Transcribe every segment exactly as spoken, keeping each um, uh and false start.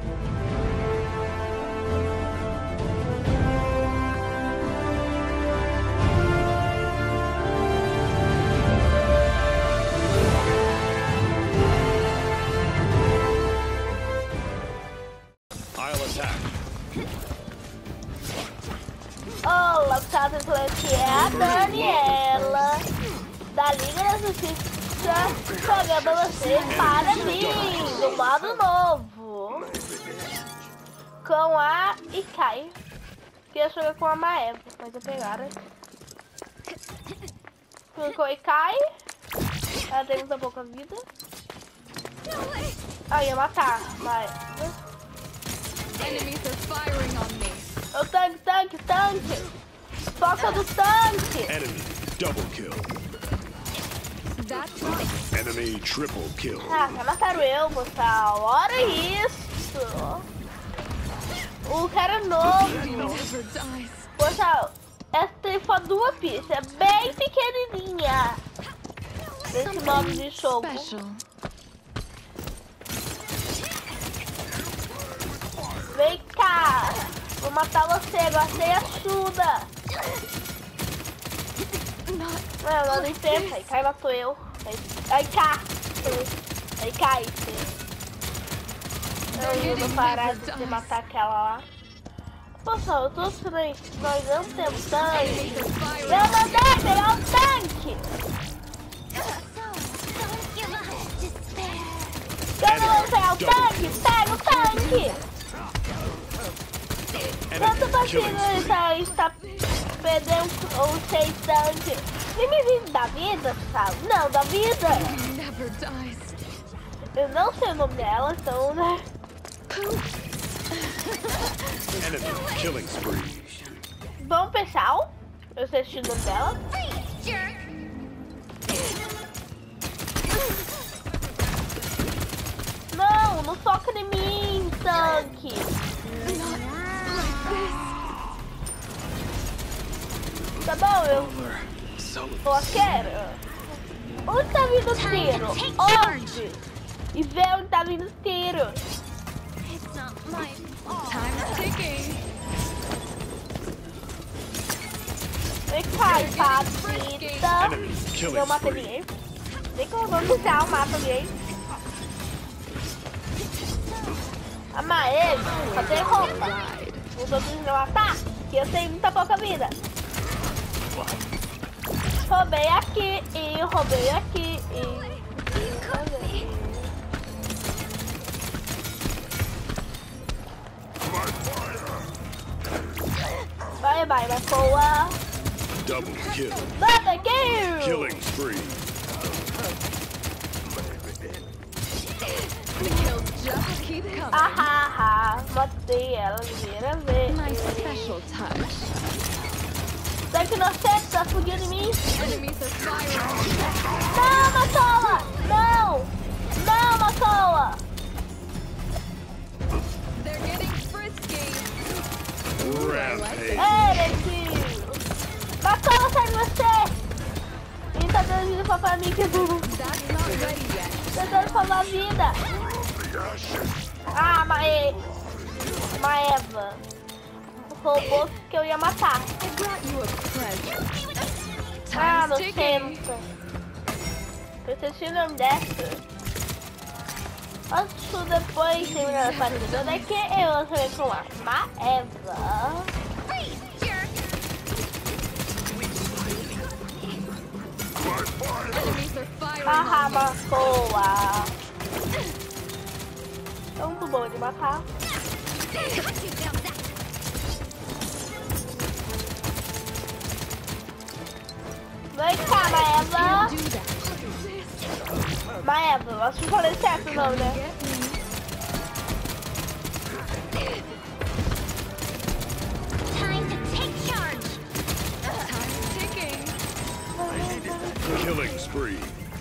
Olá, pessoal, aqui é a Daniela da Liga da Justiça, jogando vocês para mim no modo novo com a Ikai, que eu joguei com a Maeva, mas eu pegaram. Fui com a Ikai, ela tem muita pouca vida. Ah, ia matar, mas Enemies are firing on me. o tanque, tanque, tanque! Foca do tanque! Enemy double kill. That's right. Enemy triple kill. Ah, já mataram eu, pessoal. Olha isso! O cara é novo. Never dies. Pessoal, essa tem só duas pistas. É bem pequenininha. Esse modo de jogo. Special. Vem cá! Vou matar você, agora sem ajuda! Não, não, não entendo. Aí cai, matou eu. Aí, aí cá! Aí cai. Eu não vou parar de matar aquela lá. Pessoal, eu tô estranho. Nós não temos tanque. Eu mandei pegar o tanque! Eu não vou pegar o tanque! Pega o tanque! Quanto vacilo está, está perdendo ou sem tanque? Nem me vive da vida, sabe? Não, da vida! Never dies. Eu não sei o nome dela, então, né? Enemy killing spree. Vamos, pessoal? Eu sei o nome dela. Não, não foca em mim, tanque! Tá bom, eu vou quero. Onde tá vindo o tiro? Onde? E vê onde tá vindo o tiro. Time's ticking. Vem cá, empatita. Enemy killing Eu matei spree. ninguém. Nem que eu vou puxar, eu mato ninguém. A Maê só tem roupa. Os outros não matar, que eu tenho muita pouca vida. Roubei aqui e roubei aqui e... Vai, vai, vai, boa. Double kill. Double kill. Killing spree. The kills just keep coming. Ahaha, matei ela primeira vez. My special touch. Será que inocente tá fugindo de mim? Enemies are firing on me. Não, Macola! Não! Não, Macola! They're getting frisky. Rampage. Ei, Netinho! Macola, sai de você! Ele tá dando vida pra mim, que burro. That's not ready yet. Tá dando salvar a vida. Ah, Mae... Maeva. Roubou que eu ia matar. I brought you a present. Ah, Time's ticking. nojento. Eu esqueci o nome dessa. Antes depois terminar a partida, onde é que eu joguei com a Maeva? Enemies are firing Haha, on me. Macoa. É muito bom de matar. Vem cá, Maeva. Do that. Maeva, acho que falei certo o nome, né? Get me. Time to take charge. Time's ticking. Killing spree.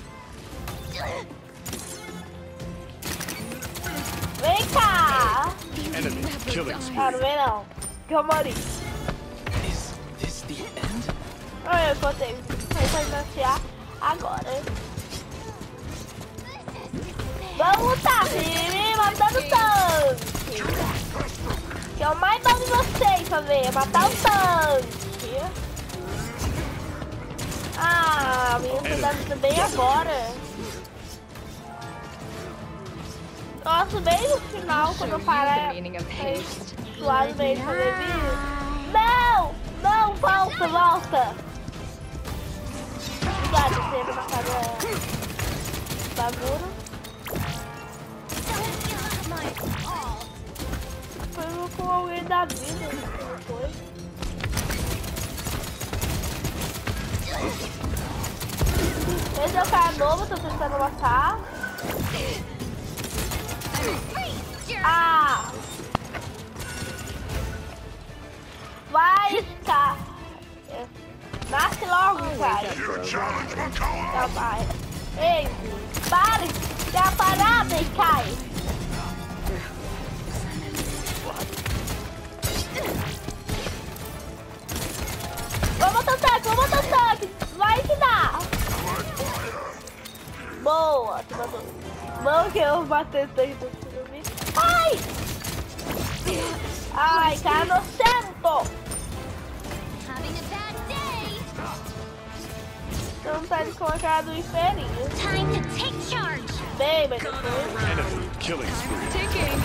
Vem cá. Enemy killing Ah, spree. não vem não. Que eu morri. Is this the end? Olha, eu botei. Vai iniciar agora. Vamos lutar, time. Matando tanque. Que é o mais bom de vocês, pra ver. É matar o tanque. Ah, minha cidade bem agora. Nossa, bem no final, quando eu parar. Suado bem de fazer vídeo. Não! Não, volta, volta! Obrigada por ter matado a bagulho. Foi com alguém da vida, não foi? Esse é o cara novo, tô tentando matar. Ah! Vai, cara! Nasce logo, cara! Já vai! Ei, pare! Dá a parada e cai! Vamos matar o tanque, vamos matar o tanque! Vai que dá! Boa! Tu matou! Não que eu matei o tanque do filme. Ai! Ai, cara nocento! Having a bad day. Então tá de colocar do inferinho. Time to take charge. Bem, mas depois... Enemy killing spree. Ticking.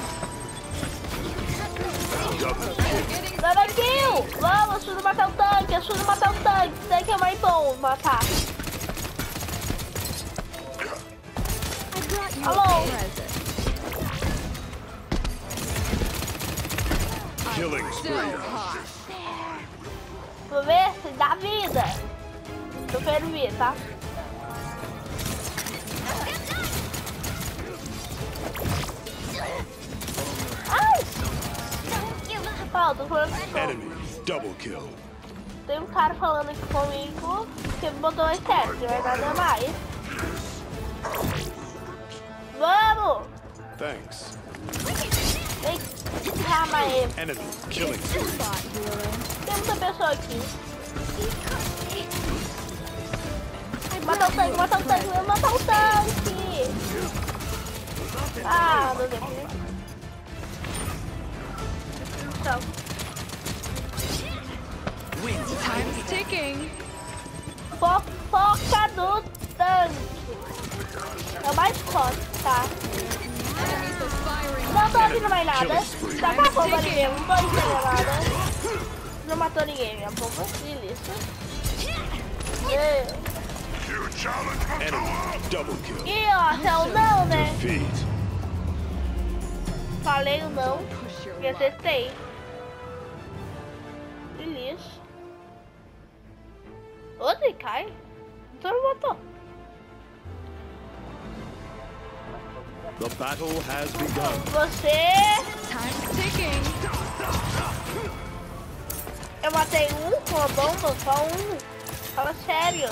Double kill. Double kill! Vamos, ajuda a matar o tanque, ajuda a matar o tanque. Isso daí que é mais bom matar. I brought you Hello. a present. Killing So spree. hot. Vou ver se dá vida. Tô querendo ver, tá? Ai! Don't give up. Ó, tô falando com... Enemy double kill. Tem um cara falando aqui comigo que botou um excesso, não vai nada mais. Vamos! Thanks. Vem rama ele. Enemy killing spree. Spot hero. Tem muita pessoa aqui. I Matar o brought tanque, you a matar o tanque, present. matar o tanque! Ah, meu Deus. Então, Time's ticking. fofoca do tanque. É o mais forte, tá? Enemies are firing. Não tô ouvindo mais nada. Tá com a bomba ali mesmo, não tô entendendo nada. Não matou ninguém, minha bomba. Delícia. E, Enemy double kill. e ó, até o não, né? Defeat. Falei o não Push your e luck. acertei. Delícia. Outro cai? Então não matou. The battle has begun. Você... Time's ticking. Eu matei um com a bomba, só um. Fala sério.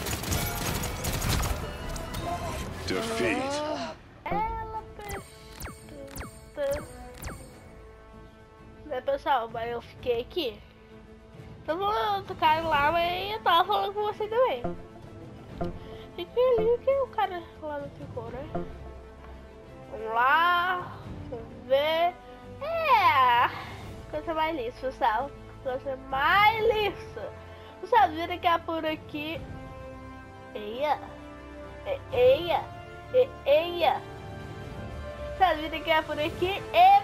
Defeat. Ela precisa... Né, pessoal, mas eu fiquei aqui. Eu vou outro cara lá, mas eu tava falando com você também. Fiquei ali, que o cara lá não ficou, né? Vamos lá, vamos ver. É, coisa mais lisa, pessoal. Coisa mais lisa. Você vira que é por aqui. Eia, e- eia, e- eia. Você vira que é por aqui. E